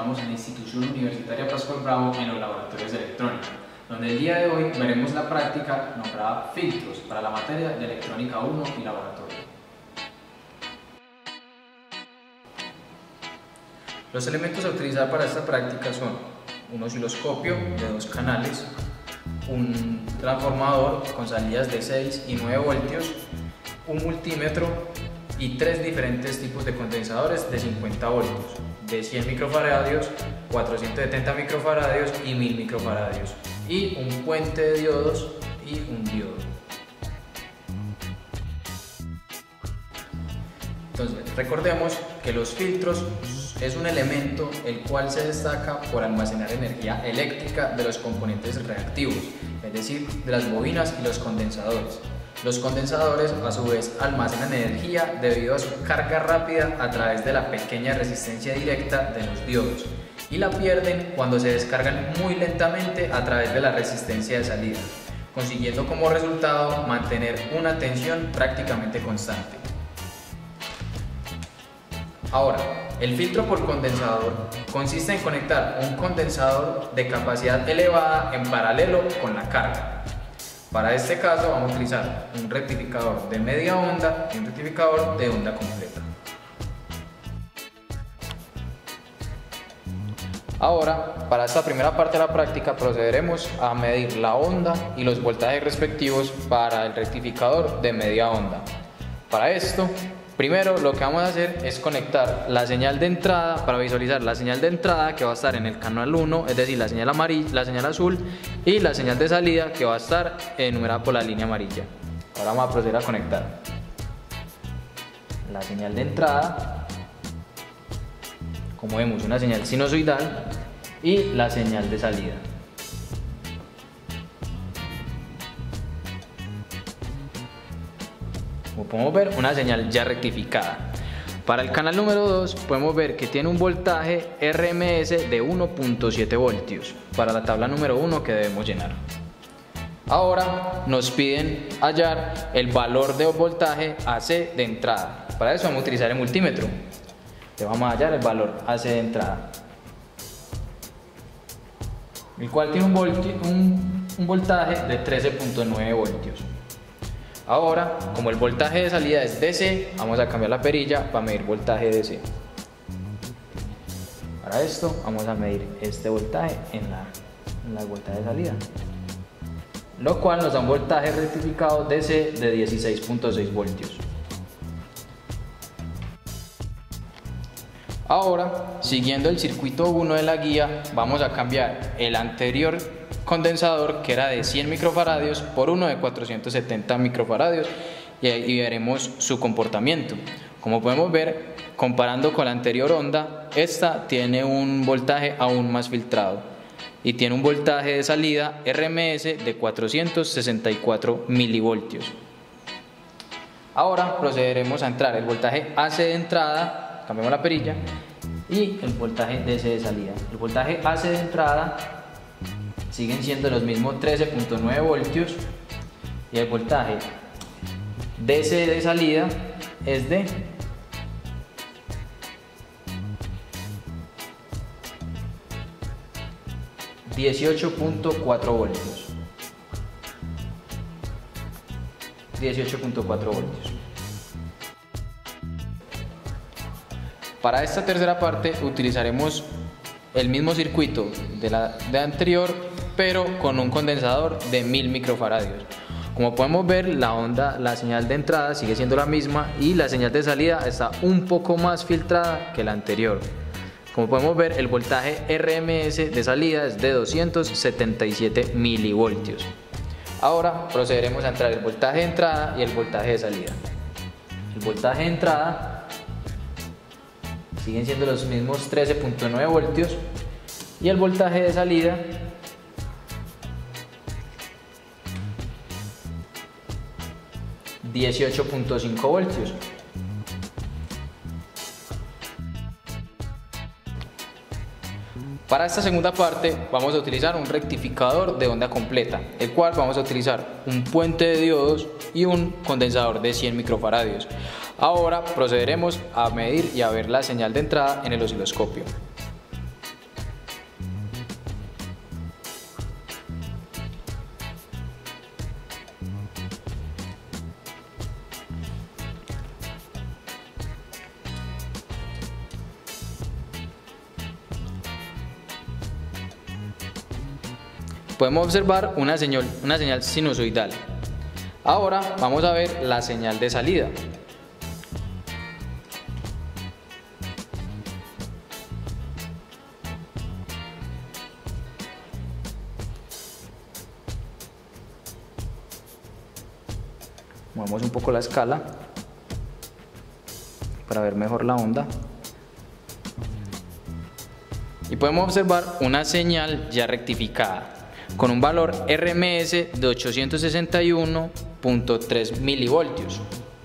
encontramos en la institución universitaria Pascual Bravo en los laboratorios de electrónica, donde el día de hoy veremos la práctica nombrada filtros para la materia de electrónica 1 y laboratorio. Los elementos a utilizar para esta práctica son un osciloscopio de 2 canales, un transformador con salidas de 6 y 9 voltios, un multímetro y 3 diferentes tipos de condensadores de 50 voltios, de 100 microfaradios, 470 microfaradios y 1000 microfaradios, y un puente de diodos y un diodo. Entonces, recordemos que los filtros es un elemento el cual se destaca por almacenar energía eléctrica de los componentes reactivos, es decir, de las bobinas y los condensadores. Los condensadores a su vez almacenan energía debido a su carga rápida a través de la pequeña resistencia directa de los diodos y la pierden cuando se descargan muy lentamente a través de la resistencia de salida, consiguiendo como resultado mantener una tensión prácticamente constante. Ahora, el filtro por condensador consiste en conectar un condensador de capacidad elevada en paralelo con la carga. Para este caso vamos a utilizar un rectificador de media onda y un rectificador de onda completa. Ahora, para esta primera parte de la práctica procederemos a medir la onda y los voltajes respectivos para el rectificador de media onda. Para esto, primero lo que vamos a hacer es conectar la señal de entrada para visualizar la señal de entrada que va a estar en el canal 1, es decir, la señal amarilla, la señal azul, y la señal de salida que va a estar enumerada por la línea amarilla. Ahora vamos a proceder a conectar la señal de entrada, como vemos una señal sinusoidal, y la señal de salida. Como podemos ver, una señal ya rectificada. Para el canal número 2 podemos ver que tiene un voltaje RMS de 1.7 voltios para la tabla número 1 que debemos llenar. Ahora nos piden hallar el valor de voltaje AC de entrada. Para eso vamos a utilizar el multímetro. Le vamos a hallar el valor AC de entrada, el cual tiene un voltaje de 13.9 voltios. Ahora, como el voltaje de salida es DC, vamos a cambiar la perilla para medir voltaje DC. Para esto vamos a medir este voltaje en la voltaje de salida, lo cual nos da un voltaje rectificado DC de 16.6 voltios. Ahora, siguiendo el circuito 1 de la guía, vamos a cambiar el anterior condensador, que era de 100 microfaradios, por uno de 470 microfaradios y veremos su comportamiento. Como podemos ver, comparando con la anterior onda, esta tiene un voltaje aún más filtrado y tiene un voltaje de salida RMS de 464 milivoltios. Ahora procederemos a entrar el voltaje AC de entrada, cambiamos la perilla, y el voltaje DC de salida. El voltaje AC de entrada siguen siendo los mismos 13.9 voltios y el voltaje DC de salida es de 18.4 voltios. 18.4 voltios. Para esta tercera parte utilizaremos el mismo circuito de la anterior, pero con un condensador de 1000 microfaradios. Como podemos ver, la señal de entrada sigue siendo la misma y la señal de salida está un poco más filtrada que la anterior. Como podemos ver, el voltaje RMS de salida es de 277 milivoltios. Ahora procederemos a entrar el voltaje de entrada y el voltaje de salida. El voltaje de entrada siguen siendo los mismos 13.9 voltios y el voltaje de salida $18.5 voltios. Para esta segunda parte vamos a utilizar un rectificador de onda completa, el cual vamos a utilizar un puente de diodos y un condensador de 100 microfaradios. Ahora procederemos a medir y a ver la señal de entrada en el osciloscopio. podemos observar una señal sinusoidal. Ahora vamos a ver la señal de salida. Movemos un poco la escala para ver mejor la onda. Y podemos observar una señal ya rectificada con un valor RMS de 861.3 milivoltios.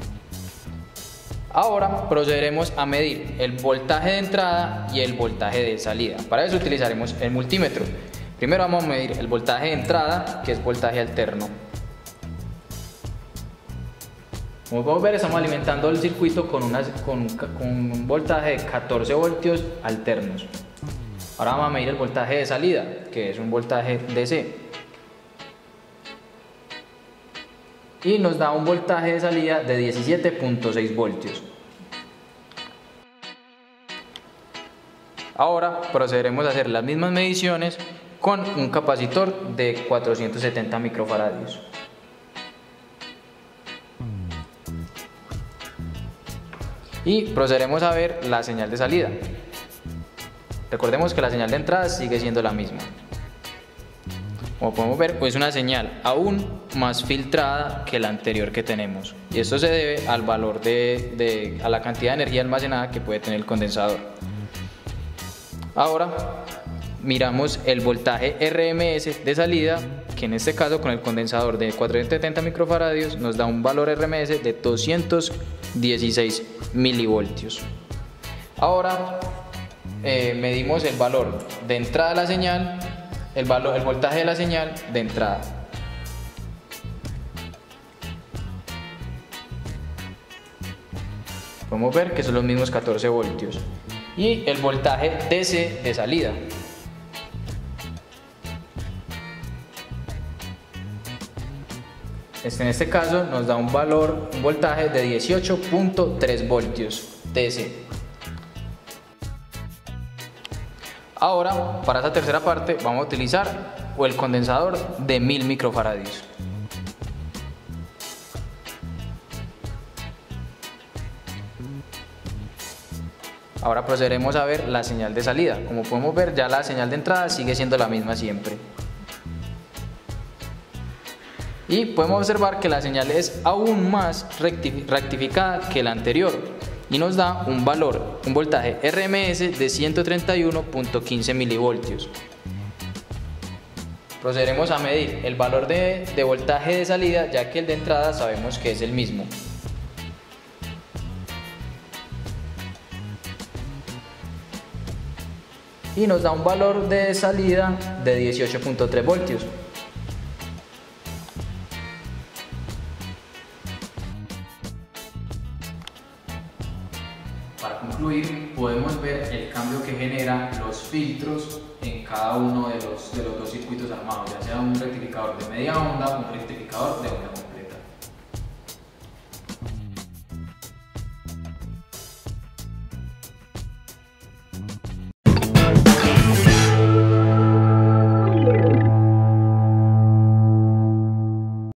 Ahora procederemos a medir el voltaje de entrada y el voltaje de salida. Para eso utilizaremos el multímetro. Primero vamos a medir el voltaje de entrada, que es voltaje alterno. Como podemos ver, estamos alimentando el circuito con un voltaje de 14 voltios alternos. Ahora vamos a medir el voltaje de salida, que es un voltaje DC. Y nos da un voltaje de salida de 17.6 voltios. Ahora procederemos a hacer las mismas mediciones con un capacitor de 470 microfaradios. Y procederemos a ver la señal de salida. Recordemos que la señal de entrada sigue siendo la misma. Como podemos ver, pues es una señal aún más filtrada que la anterior que tenemos. Y esto se debe al valor a la cantidad de energía almacenada que puede tener el condensador. Ahora miramos el voltaje RMS de salida, que en este caso con el condensador de 470 microfaradios nos da un valor RMS de 216 milivoltios. Ahora medimos el valor de entrada de la señal, el voltaje de la señal de entrada. Podemos ver que son los mismos 14 voltios. Y el voltaje DC de salida. En este caso nos da un voltaje de 18.3 voltios DC. Ahora, para esta tercera parte, vamos a utilizar el condensador de 1000 microfaradios. Ahora procederemos a ver la señal de salida. Como podemos ver, ya la señal de entrada sigue siendo la misma siempre. Y podemos observar que la señal es aún más rectificada que la anterior y nos da un voltaje RMS de 131.15 milivoltios. Procederemos a medir el valor de voltaje de salida, ya que el de entrada sabemos que es el mismo. Y nos da un valor de salida de 18.3 voltios. Para concluir, podemos ver el cambio que generan los filtros en cada uno de los dos circuitos armados, ya sea un rectificador de media onda o un rectificador de onda.